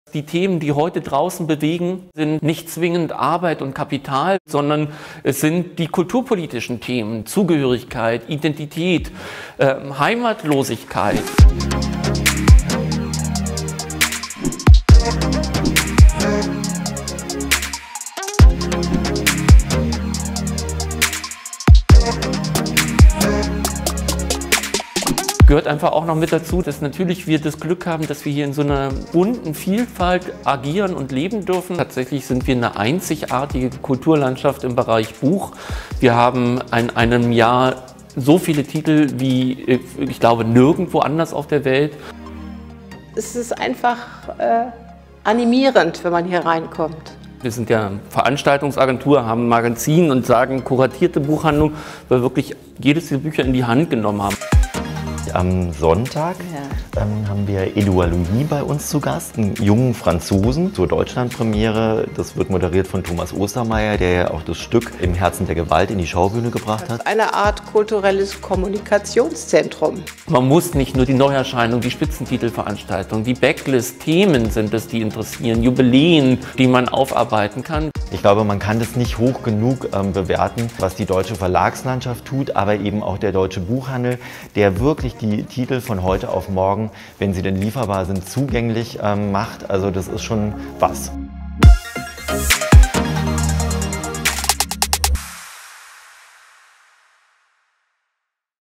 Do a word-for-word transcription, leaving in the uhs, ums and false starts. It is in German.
Die Themen, die heute draußen bewegen, sind nicht zwingend Arbeit und Kapital, sondern es sind die kulturpolitischen Themen, Zugehörigkeit, Identität, äh, Heimatlosigkeit. Gehört einfach auch noch mit dazu, dass natürlich wir das Glück haben, dass wir hier in so einer bunten Vielfalt agieren und leben dürfen. Tatsächlich sind wir eine einzigartige Kulturlandschaft im Bereich Buch. Wir haben in einem Jahr so viele Titel wie, ich glaube, nirgendwo anders auf der Welt. Es ist einfach äh, animierend, wenn man hier reinkommt. Wir sind ja Veranstaltungsagentur, haben ein Magazin und sagen kuratierte Buchhandlung, weil wir wirklich jedes dieser Bücher in die Hand genommen haben. Am Sonntag ja. ähm, haben wir Edouard Louis bei uns zu Gast, einen jungen Franzosen zur Deutschlandpremiere. Das wird moderiert von Thomas Ostermeier, der ja auch das Stück Im Herzen der Gewalt in die Schaubühne gebracht hat. Eine Art kulturelles Kommunikationszentrum. Man muss nicht nur die Neuerscheinung, die Spitzentitelveranstaltung, die Backlist-Themen sind es, die interessieren, Jubiläen, die man aufarbeiten kann. Ich glaube, man kann das nicht hoch genug ähm, bewerten, was die deutsche Verlagslandschaft tut, aber eben auch der deutsche Buchhandel, der wirklich die Titel von heute auf morgen, wenn sie denn lieferbar sind, zugänglich ähm, macht. Also das ist schon was.